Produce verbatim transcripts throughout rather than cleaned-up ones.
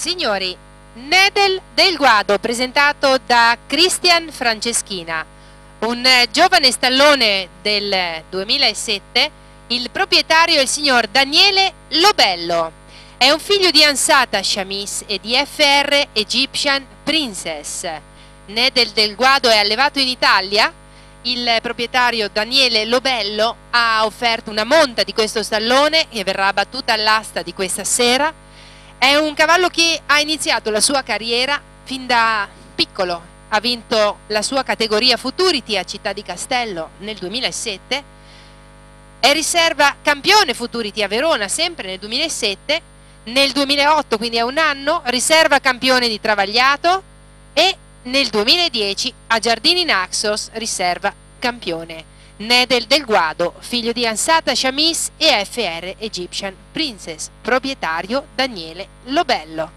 Signori, Nedel del Guado, presentato da Christian Franceschina, un giovane stallone del duemilasette. Il proprietario è il signor Daniele Lobello. È un figlio di Ansata Chamis e di F R Egyptian Princess. Nedel del Guado è allevato in Italia. Il proprietario Daniele Lobello ha offerto una monta di questo stallone che verrà battuta all'asta di questa sera. È un cavallo che ha iniziato la sua carriera fin da piccolo. Ha vinto la sua categoria Futurity a Città di Castello nel duemilasette. È riserva campione Futurity a Verona sempre nel duemilasette. Nel duemilaotto, quindi a un anno, riserva campione di Travagliato, e nel duemiladieci a Giardini Naxos riserva campione. Nedel del Guado, figlio di Ansata Chamis e F R Egyptian Princess, proprietario Daniele Lobello.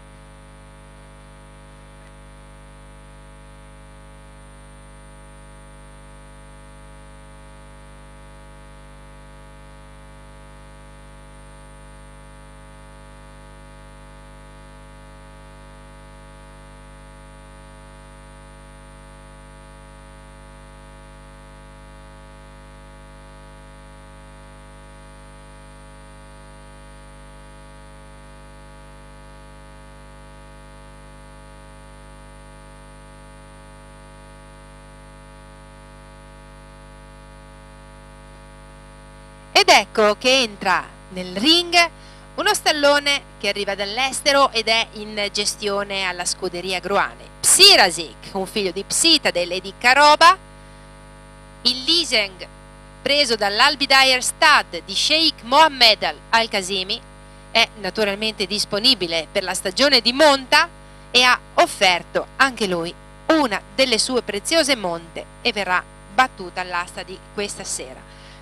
Ed ecco che entra nel ring uno stallone che arriva dall'estero ed è in gestione alla scuderia Groane. Psirasic, un figlio di Psitadel e di Caroba. Il leasing preso dall'Albidayer Stud di Sheikh Mohammed Al-Qasimi è naturalmente disponibile per la stagione di monta e ha offerto anche lui una delle sue preziose monte e verrà battuta all'asta di questa sera.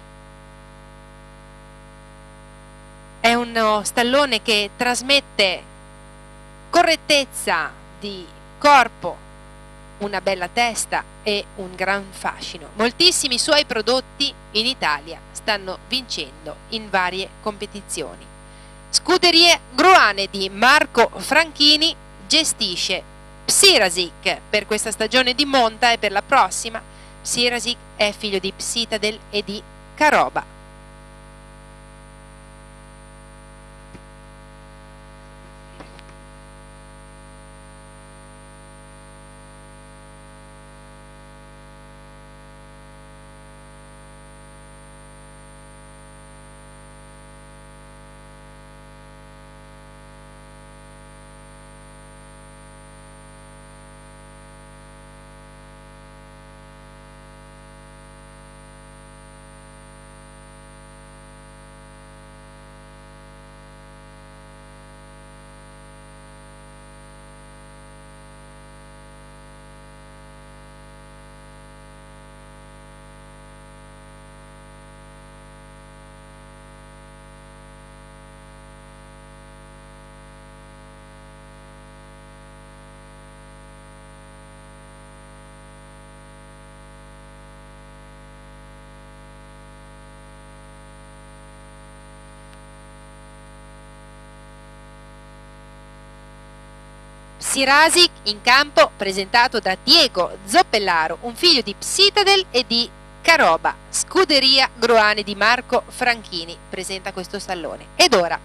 È uno stallone che trasmette correttezza di corpo, una bella testa e un gran fascino. Moltissimi suoi prodotti in Italia stanno vincendo in varie competizioni. Scuderie Groane di Marco Franchini gestisce Psirasic per questa stagione di monta e per la prossima. Psirasic è figlio di Psitadel e di Caroba. Psirasic in campo presentato da Diego Zoppellaro, un figlio di Psitadel e di Caroba. Scuderia Groane di Marco Franchini presenta questo stallone. Ed ora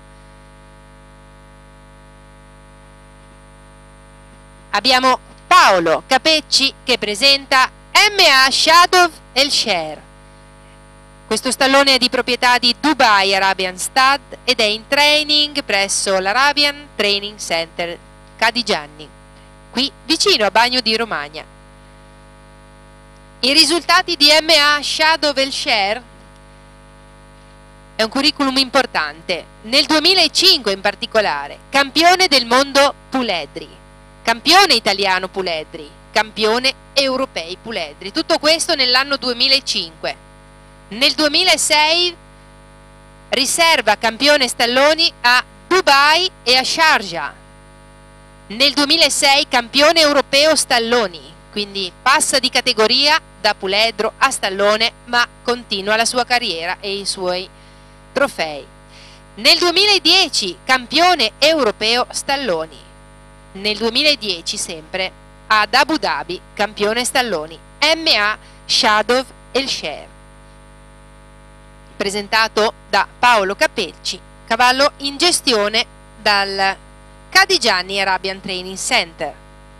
abbiamo Paolo Capecci che presenta M A Shadow El Sher. Questo stallone è di proprietà di Dubai Arabian Stud ed è in training presso l'Arabian Training Center Cadigianni, qui vicino a Bagno di Romagna. I risultati di M A Shadow El Sher è un curriculum importante. Nel duemilacinque in particolare, campione del mondo puledri, campione italiano puledri, campione europei puledri. Tutto questo nell'anno duemilacinque. Nel duemilasei riserva campione stalloni a Dubai e a Sharjah. Nel duemilasei campione europeo stalloni, quindi passa di categoria da puledro a stallone, ma continua la sua carriera e i suoi trofei. Nel duemiladieci campione europeo stalloni. Nel duemiladieci sempre ad Abu Dhabi campione stalloni. M A Shadow El Sher. Presentato da Paolo Capecci, cavallo in gestione dal Cadigiani Arabian Training Center.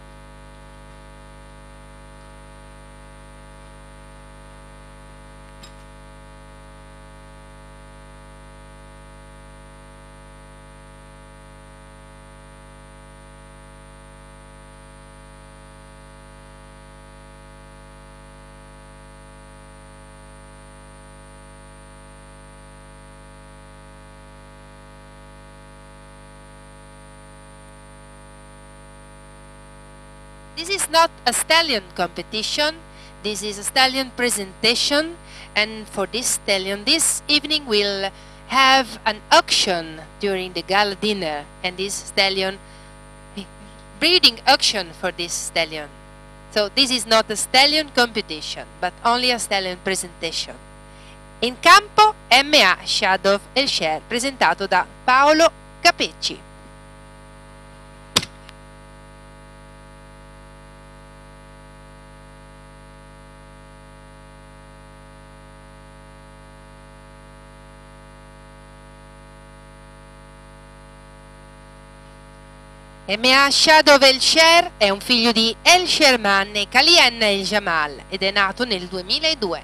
This is not a stallion competition, this is a stallion presentation, and for this stallion this evening we'll have an auction during the gala dinner, and this stallion, breeding auction for this stallion. So this is not a stallion competition, but only a stallion presentation. In campo M A Shadow El Sher, presentato da Paolo Capecci. M A Shadow El Sher è un figlio di El Sherman e Kalien El Jamal ed è nato nel duemiladue.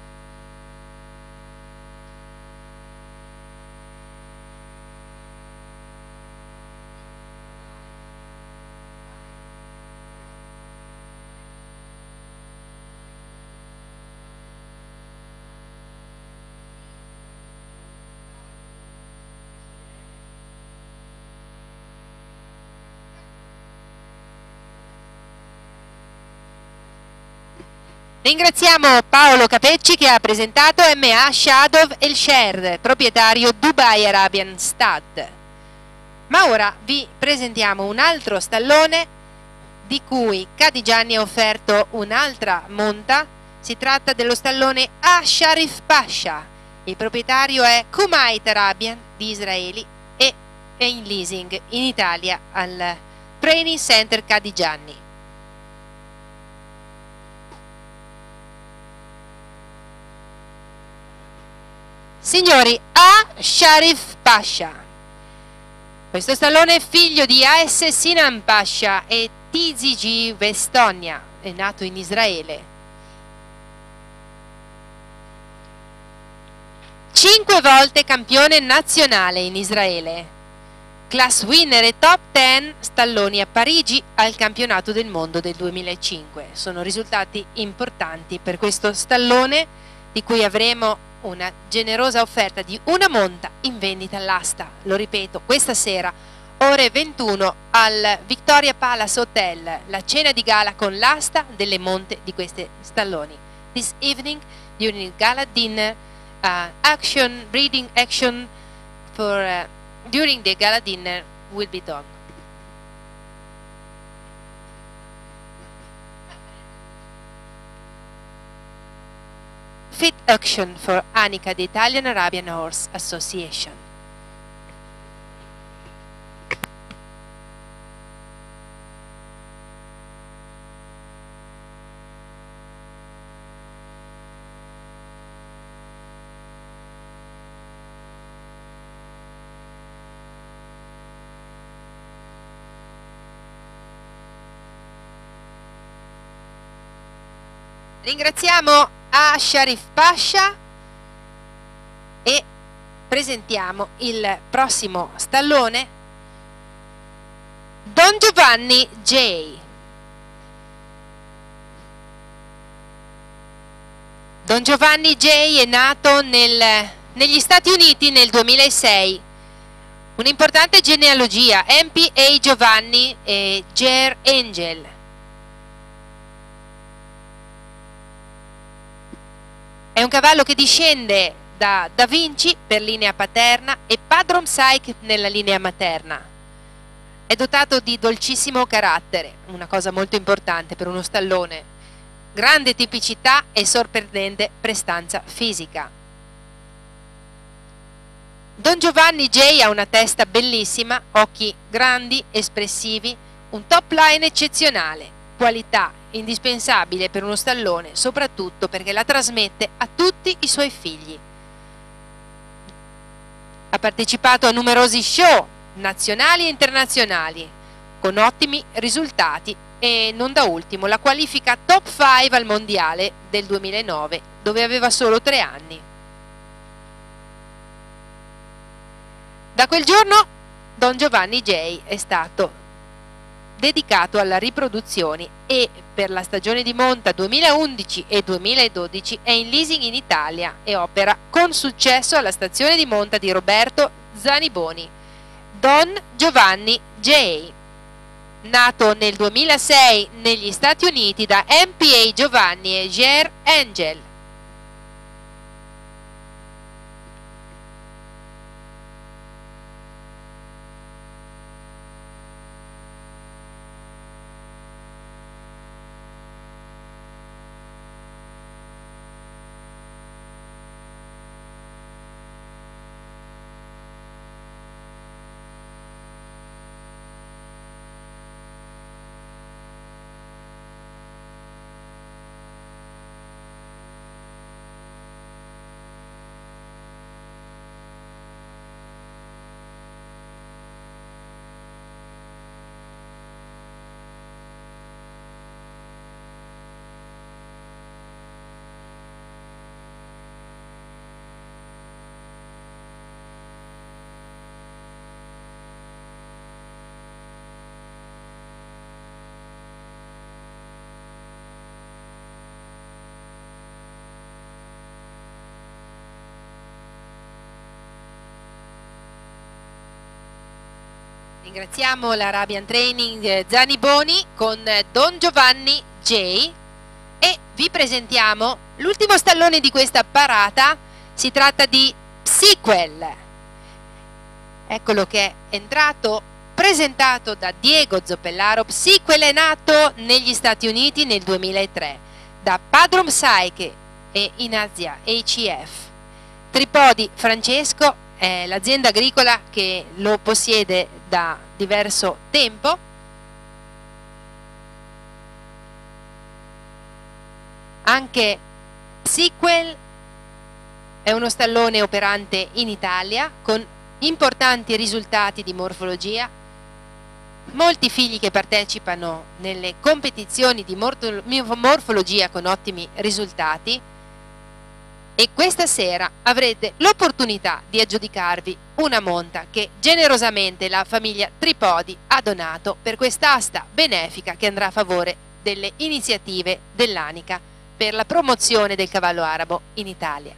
Ringraziamo Paolo Capecci che ha presentato M A Shadow El Sher, proprietario Dubai Arabian Stud. Ma ora vi presentiamo un altro stallone di cui Cadigiani ha offerto un'altra monta. Si tratta dello stallone Asharif Pasha. Il proprietario è Kuwait Arabian di Israeli e è in leasing in Italia al Training Center Cadigiani. Signori, Asharif Pasha. Questo stallone è figlio di A S Sinan Pasha e T Z G Vestonia, è nato in Israele. Cinque volte campione nazionale in Israele. Class winner e top dieci stalloni a Parigi al campionato del mondo del duemilacinque. Sono risultati importanti per questo stallone di cui avremo una generosa offerta di una monta in vendita all'asta. Lo ripeto, questa sera ore ventuno al Victoria Palace Hotel, la cena di gala con l'asta delle monte di questi stalloni. This evening during the gala dinner, uh, action breeding action for uh, during the gala dinner will be done. Fit auction for ANICA, the Italian Arabian Horse Association. Ringraziamo Asharif Pasha e presentiamo il prossimo stallone, Don Giovanni J. Don Giovanni J è nato nel, negli Stati Uniti nel duemilasei. Un'importante genealogia, M P A Giovanni e Ger Angel. È un cavallo che discende da Da Vinci per linea paterna e Padron Psyche nella linea materna. È dotato di dolcissimo carattere, una cosa molto importante per uno stallone. Grande tipicità e sorprendente prestanza fisica. Don Giovanni J ha una testa bellissima, occhi grandi, espressivi, un top line eccezionale, qualità indispensabile per uno stallone, soprattutto perché la trasmette a tutti i suoi figli. Ha partecipato a numerosi show nazionali e internazionali con ottimi risultati e non da ultimo la qualifica top cinque al mondiale del duemilanove, dove aveva solo tre anni. Da quel giorno Don Giovanni J è stato dedicato alla riproduzione e per la stagione di monta duemilaundici e duemiladodici è in leasing in Italia e opera con successo alla stazione di monta di Roberto Zaniboni. Don Giovanni J, nato nel duemilasei negli Stati Uniti da M P A Giovanni e Ger Angel. Ringraziamo l'Arabian Training Zaniboni con Don Giovanni J e vi presentiamo l'ultimo stallone di questa parata. Si tratta di Sequel. Eccolo che è entrato, presentato da Diego Zoppellaro. Sequel è nato negli Stati Uniti nel duemilatré da Padron Psyche e in Asia H I F. Tripodi Francesco è l'azienda agricola che lo possiede da diverso tempo. Anche Sequel è uno stallone operante in Italia con importanti risultati di morfologia, molti figli che partecipano nelle competizioni di morfologia con ottimi risultati. E questa sera avrete l'opportunità di aggiudicarvi una monta che generosamente la famiglia Tripodi ha donato per quest'asta benefica che andrà a favore delle iniziative dell'Anica per la promozione del cavallo arabo in Italia.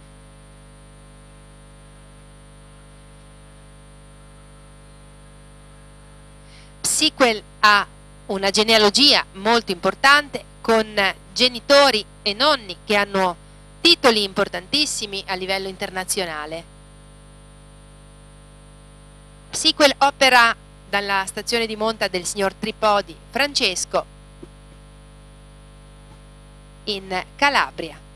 Sequel ha una genealogia molto importante con genitori e nonni che hanno titoli importantissimi a livello internazionale. Sequel opera dalla stazione di monta del signor Tripodi Francesco in Calabria.